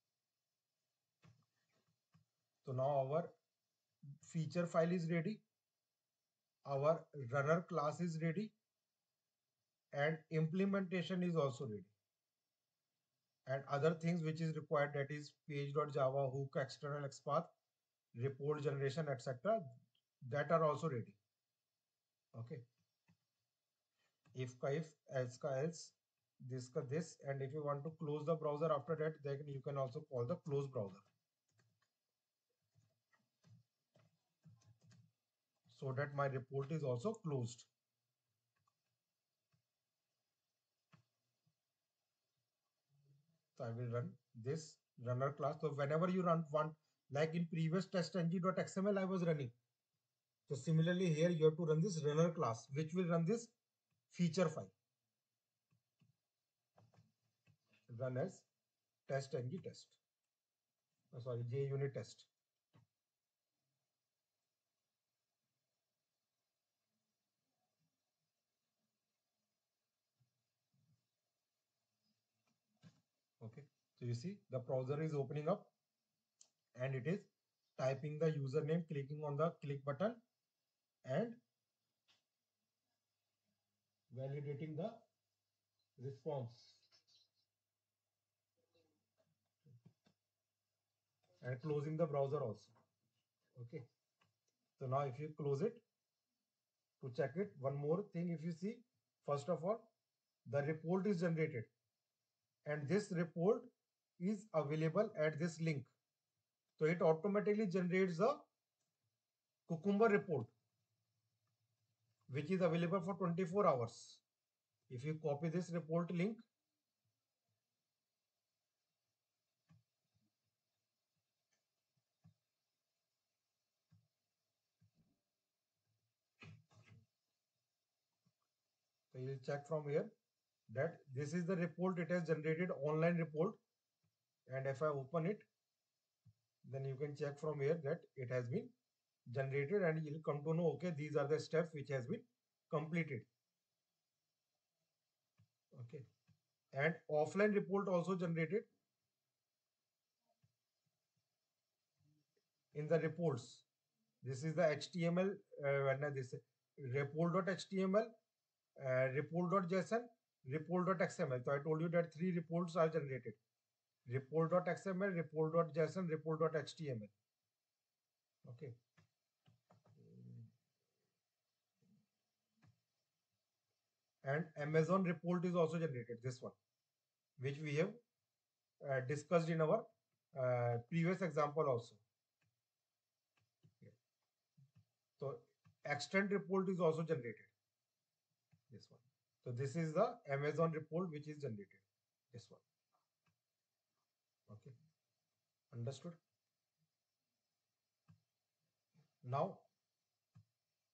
So now our feature file is ready, our runner class is ready, and implementation is also ready, and other things which is required, that is page.java, hook, external XPath, report generation, etc., that are also ready. Okay, if ka if, else ka else, this ka this, and if you want to close the browser after that, then you can also call the close browser, so that my report is also closed. So I will run this runner class. So whenever you run one, like in previous testng.xml I was running, so similarly here you have to run this runner class, which will run this feature file, run as testng test. Oh, sorry, JUnit test. Okay, so you see the browser is opening up, and it is typing the username, clicking on the click button, and validating the response, and closing the browser also. Okay, so now if you close it, to check it, one more thing, if you see, first of all, the report is generated, and this report is available at this link. So it automatically generates a Cucumber report, which is available for 24 hours. If you copy this report link, so you will check from here that this is the report, it has generated online report. And if I open it, then you can check from here that it has been generated, and you'll come to know, okay, these are the steps which has been completed. Okay, and offline report also generated in the reports. This is the HTML, this report.html, report.json, report.xml. So I told you that three reports are generated: report.xml, report.json, report.html. Okay. And Amazon report is also generated, this one, which we have discussed in our previous example also. So extent report is also generated, this one. So this is the Amazon report which is generated, this one. Okay, understood? Now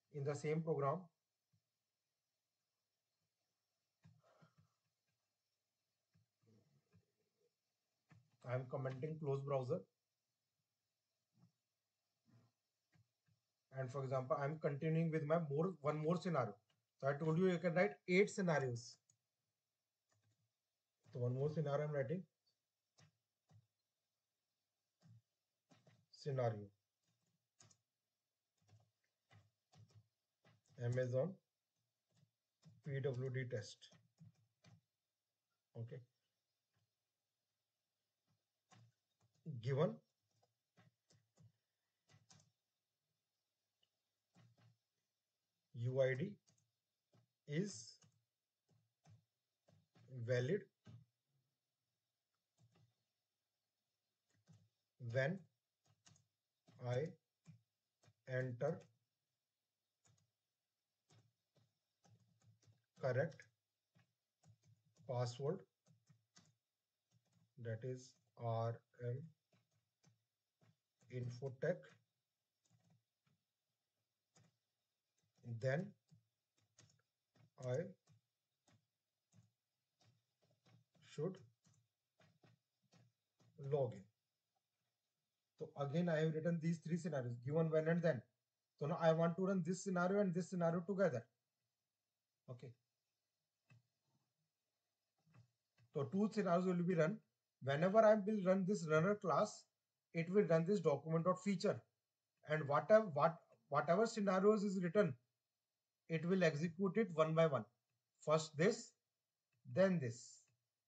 In the same program, I am commenting close browser, and for example, I am continuing with my one more scenario. So I told you can write 8 scenarios. So one more scenario I'm writing. Scenario Amazon PWD test. Okay. Given UID is valid when I enter correct password, that is RM Infotech, then I should log in. So again, I have written these 3 scenarios, given, when, and then. So now I want to run this scenario and this scenario together. Okay. So 2 scenarios will be run. Whenever I will run this runner class, it will run this document.feature, and whatever scenarios is written, it will execute it one by one. First this, then this.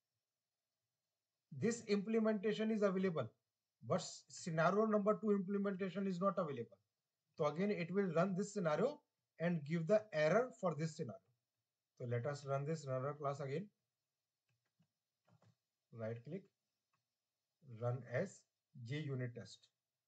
This implementation is available, but scenario number 2 implementation is not available. So again, it will run this scenario and give the error for this scenario. So let us run this runner class again. Right click, run as JUnit test.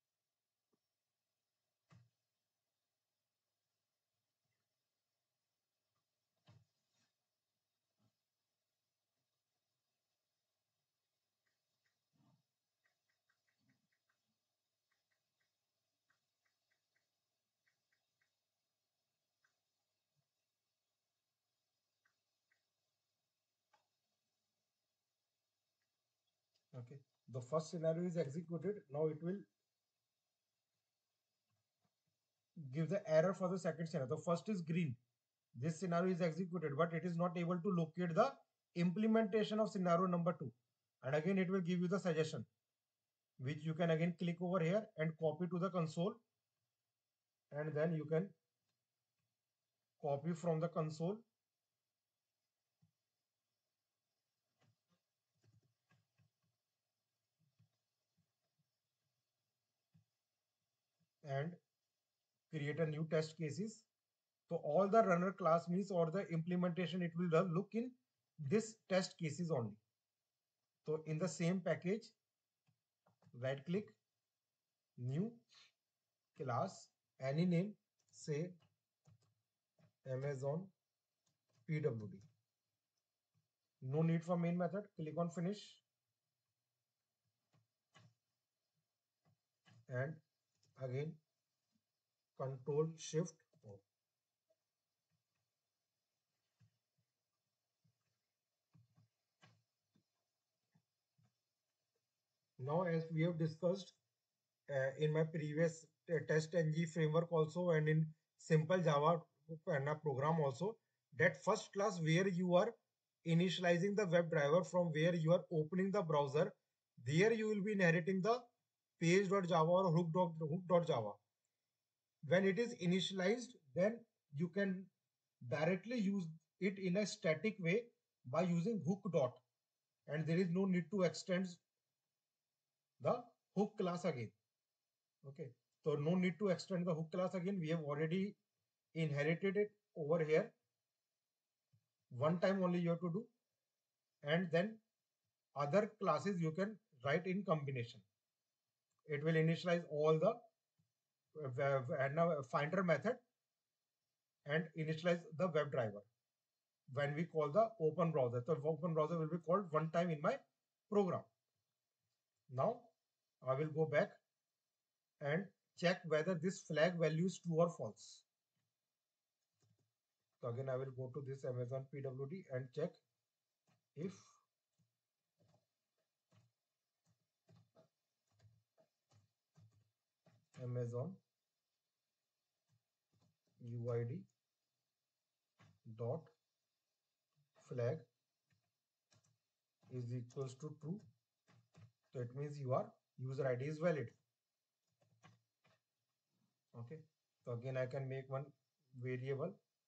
Okay, the first scenario is executed. Now it will give the error for the second scenario. The first is green. This scenario is executed, but it is not able to locate the implementation of scenario number 2. And again, it will give you the suggestion, which you can again click over here and copy to the console. And then you can copy from the console and create a new test cases. So all the runner class means, or the implementation, it will look in this test cases only. So in the same package, right click, new class, any name, say Amazon PWD. No need for main method. Click on finish and again Control Shift O. Now, as we have discussed in my previous TestNG framework also, and in simple Java program also, that first class where you are initializing the WebDriver, from where you are opening the browser, there you will be inheriting the page.java or hook.java. When it is initialized, then you can directly use it in a static way by using hook dot, and there is no need to extend the hook class again. Okay, so no need to extend the hook class again. We have already inherited it over here. One time only you have to do, and then other classes you can write in combination. It will initialize all the finder method and initialize the WebDriver when we call the open browser. So open browser will be called one time in my program. Now I will go back and check whether this flag value is true or false. So again, I will go to this Amazon PWD and check if Amazon UID dot flag is equals to true. So it means your user ID is valid. Okay. So again, I can make one variable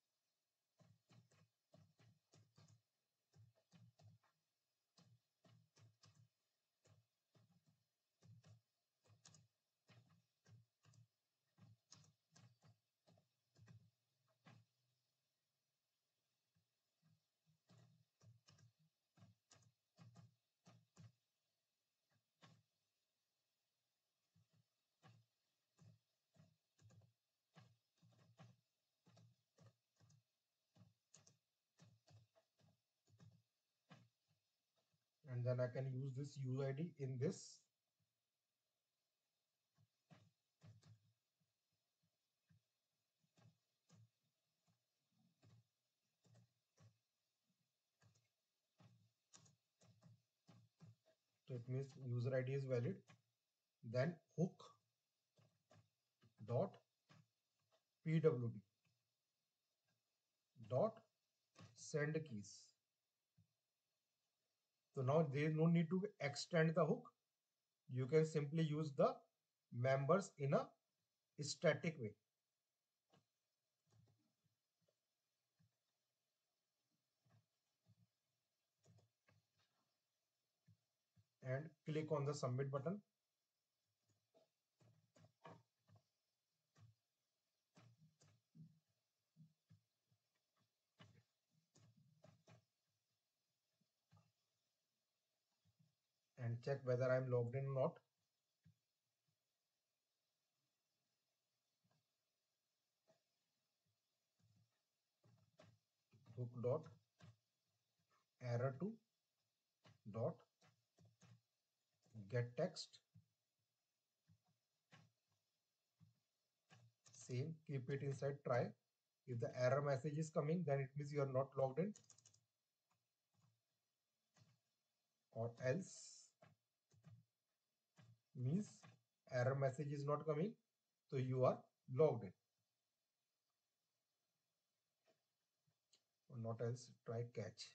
and then I can use this UID in this. So it means user ID is valid. Then hook dot PWD dot send keys. So now there is no need to extend the hook. You can simply use the members in a static way. And click on the submit button. And check whether I'm logged in or not. Hook dot error to dot get text. Same, keep it inside try. If the error message is coming, then it means you are not logged in, or else means error message is not coming, so you are logged in. Or not else, try catch.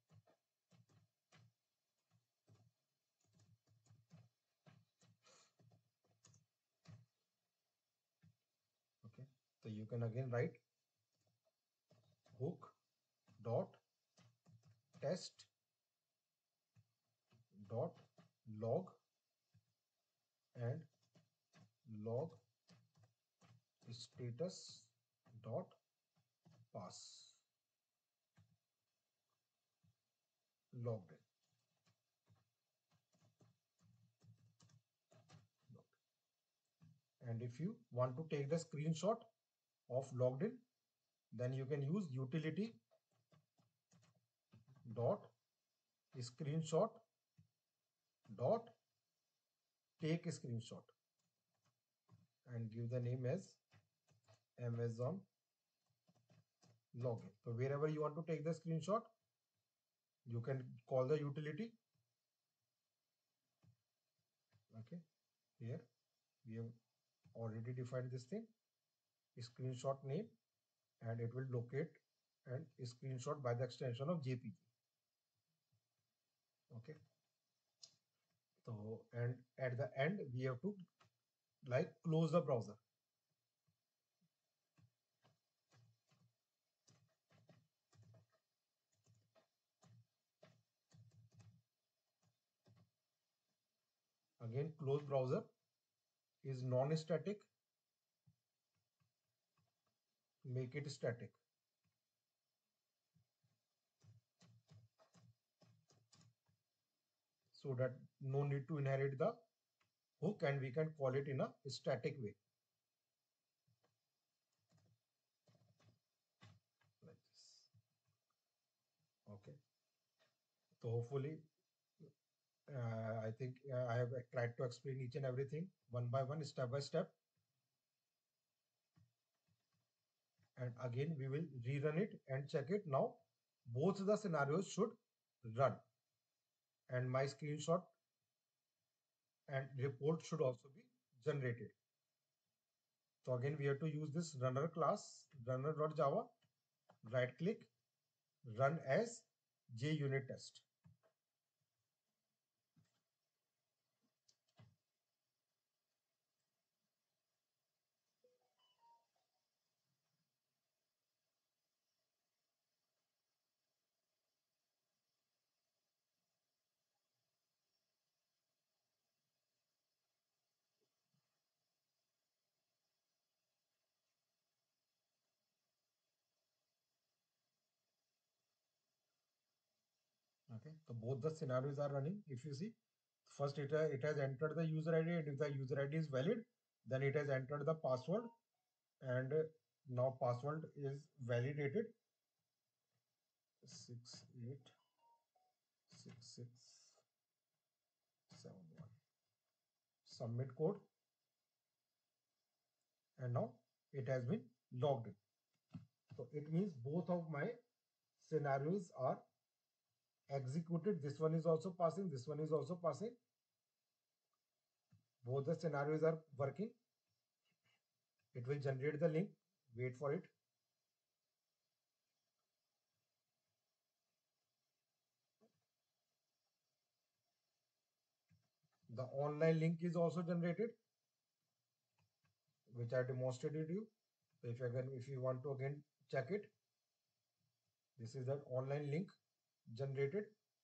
Okay, so you can again write hook dot test dot log and log status dot pass logged in. And if you want to take the screenshot of logged in, then you can use utility dot screenshot dot take screenshot and give the name as Amazon login. So wherever you want to take the screenshot, you can call the utility. Okay, here we have already defined this thing, screenshot name, and it will locate and screenshot by the extension of JPG. Okay, so and at the end we have to like close the browser. Again, close browser is non-static, make it static. So that no need to inherit the hook and we can call it in a static way. Like this. Okay. So hopefully, I think I have tried to explain each and everything one by one, step by step. and again we will rerun it and check it. Now both the scenarios should run, and my screenshot and report should also be generated. So again we have to use this runner class, runner.java, right click, run as JUnit test. Okay, so both the scenarios are running. If you see, first it has entered the user ID, and if the user ID is valid, then it has entered the password, and now password is validated. 686671. Submit code, and now it has been logged in. So it means both of my scenarios are executed. This one is also passing, this one is also passing. Both the scenarios are working. It will generate the link. Wait for it. The online link is also generated, which I demonstrated to you. So if you want to again check it, this is that online link generated.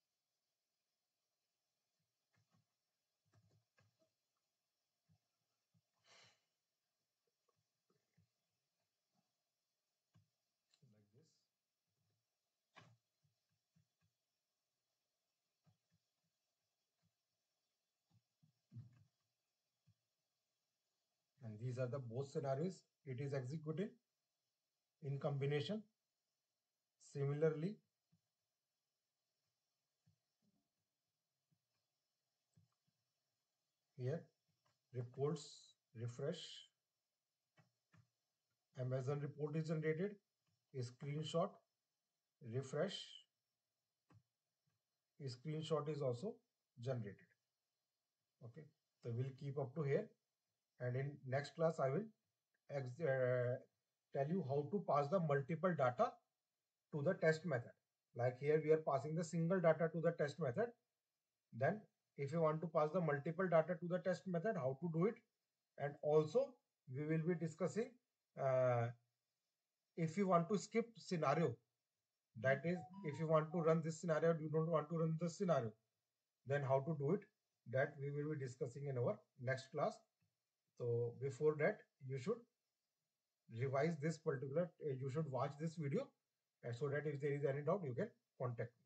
Like this. And these are the both scenarios. It is executing in combination. Similarly, here reports refresh. Amazon report is generated. A screenshot refresh. A screenshot is also generated. Okay, so we'll keep up to here, and in next class I will tell you how to pass the multiple data to the test method. Like here we are passing the single data to the test method. Then if you want to pass the multiple data to the test method, how to do it. And also we will be discussing uh, if you want to skip scenario, that is if you want to run this scenario, you don't want to run this scenario, then how to do it, that we will be discussing in our next class. So before that, you should revise this particular, you should watch this video, and so that if there is any doubt, you can contact me.